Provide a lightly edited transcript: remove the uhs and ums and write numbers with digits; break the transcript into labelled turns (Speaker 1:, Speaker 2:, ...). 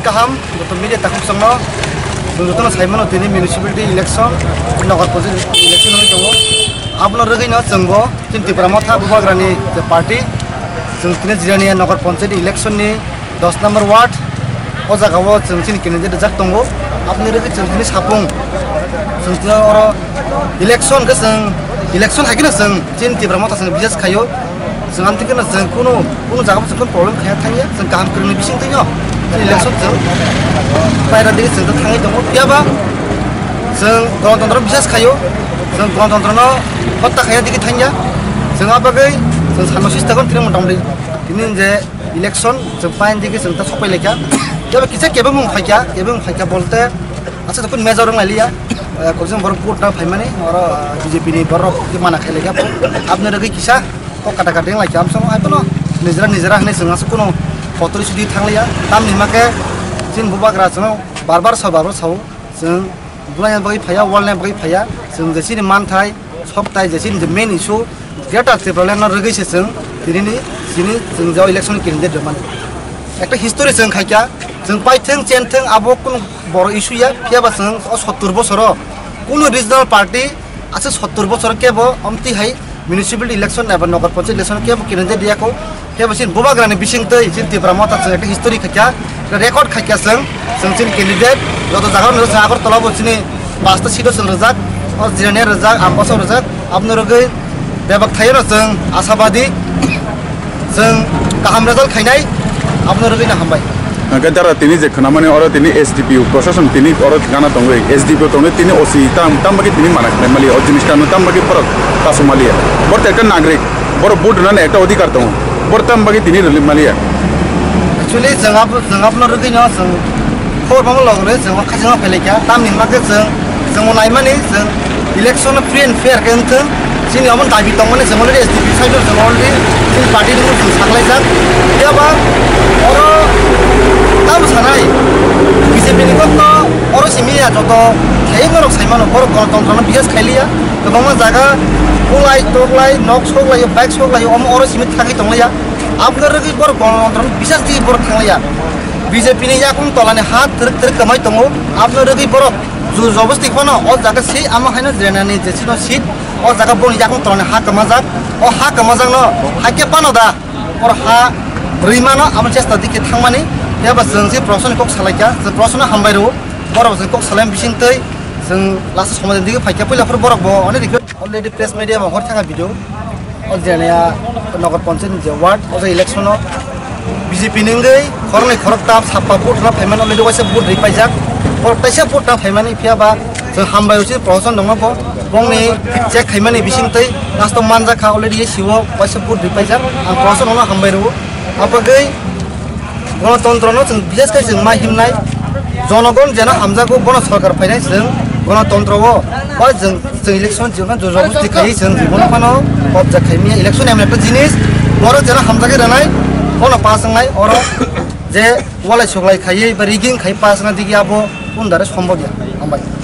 Speaker 1: kaham betul media takut semua betul Simon ini municipality election नगर panchayat election ini dong आपनो रगै न जोंबो चिन्ति प्रमथा बुबाग्रानि party जों तिने जिरानि नगर पंचायत election नि 10 नम्बर वार्ड ओ जागाव जों चिन केन्डिडेट जाक दंगो आपनि रगै जों तिने सापुं जों तिने अर election के जों election हागिन जों चिन्ति प्रमथा जों बिजास खायो जों आमतिकन जों कुनु जागाव जों प्रब्लेम खाया थायो जों गाहाम करनि बिसिं थैयो election जों बायरा दिगे जों थाङै दंगो बियाबा जों गणतन्त्र बिजास खायो जों गणतन्त्रनो हत्ता खाया दिगे थाङिया जों आबागै जों सानो सिस्टागन तिने मटामदि तिने जे election जों पाइन दिगे जों ता सपायलेखा बियाबा किसा केबो मुं फाइका बोलते आसा तकुन मेजर लालिया कोजों बर पुट ना फाइमाने और बीजेपी नि बर के माना खेलेगा आपने रगै किसा को काटा काटें लाइक आम सम आइबनो निजरा हने जों आसा कुनो फटो सुदि थांलिया ताम निमाके जिन बुबाग्रा जों बार साव जों बुलायन बगै फाया वालने बगै फाया जों जेसिनि मानथाय सबताय जेसिनि मेन इशू ग्रेटर प्रब्लेम न रगैसे जों दिनै जों जाव इलेक्शन केन्डिडेट दमान একটা हिस्टोरी जों खायका जों पाइथों चेनथों आबो कुन बर इशूया फियाबा जों 70 बছर कुन रिजनल पार्टी आसे 70 बছर केबो अमति हाय म्युनिसिपल इलेक्शन एबा नगर पंचायत इलेक्शन केबो केन्डिडेट दियाको फेबसिन बुबाग्रानि बिसिंतै चिन्ति ब्रह्मता जों একটা हिस्टोरी खायका रेकर्ड खायका जों चिन केन्डिडेट जतो जागा न जागर तलाबो चिनि पास्ता सिट जों रजाक और जिराने रजाक आम्बासो रजाक आपनो रगै बेबाक थायो जों आशाबादी जों गाहाम रिजाल्ट खायनाय आपनो रगै ना हामबाय
Speaker 2: गदारा तिनी जे खनामाने और तिनी एसडीपीओ प्रशासन तिनी और ठिकाना दंगै एसडीपीओ दंगै तिनी ओसी ताम बाकी तिनी माना खायमाली और जिनिसटा ताम बाकी फरक तासुमालिया बर एक नागरिक बर वोट होनानै एक अधिकार दं बर ताम बाकी तिनी रलिमालिया
Speaker 1: एक्चुअली जों आपनो रगै न जों खबर मामो लगरे जों खाजों फैलेका ताम निमाके जों नायमाने जों इलेक्शन फ्री एंड फेयर केनथों जोंनि अमन दाबि दंमोन जों अलरेडी एसडीपी साइडर जों अलरेडी जों पार्टी जों सागलायजाक याबा और ताम सानाय बीजेपी नि गत और सिमिया जत थायमरक साइमानो बर गणतन्त्रनो बिजास खायलिया गोबां जागा उलाय तगलाय नक सगलाय बाइक सगलाय अम और सिमि थागै दंलाया आपनो रगै बर गणतन्त्रनो बिजास दि बर थांलाया बीजेपी नि याकुम तलानि हात थरक कमाय दङ आपनो रगै बर जो जबस्ती खनो ओ जागा से आमा खायनो जेनानि जेसिनो सीट ओ जागा बनि याकुम तलानि हा कमाजाक ओ हा कमाजाक न हाके पानोदा और हा रिमानो आम चेष्टा दिके थांमानि याबा जों जे प्रशासन कक सालायका जों प्रशासन हामबायरो बर जों कक सालायम बिसिंतै जों लास्ट समाज दिके फाइका पहिलाफोर बरक बो अनेक अलरेडी प्रेस मीडिया मा हर थाङा भिडियो ओ जेनाया नगर पंचायत जे वार्ड ओ जे इलेक्शन बीजेपी नंगै खरनै खरकता सापा भोट ना फाइमान अलरेडी वाइसे भोट रिपाइजाक और तैसे भोट ना फाइमानि फियाबा जों हामबायरो प्रशासन दङबो बंनि चेक खाइमानि बिसिंतै लास्ट मानजाखा अलरेडी सिवो वाइसे भोट रिपाइजाक आं प्रशासन होना हामबायरो आपगै गणतन्त्रनो जों बिजासकै जों मा हिमनाय जनगण जेना हामजागो बन सरकार फायनाय जों गणतन्त्रवो बा जों इलेक्शन जों जबस्ती खाइ जों जीवन फानो कब्जा खाइमिया इलेक्शन एमनेट जिनिस बर जेना हामजागै रानाय बन पासंनाय और जे वालाय सगलाय खाइ बा रिगिं खाइ पासना दिगि आबो उनदारे सम्भव या हामबाय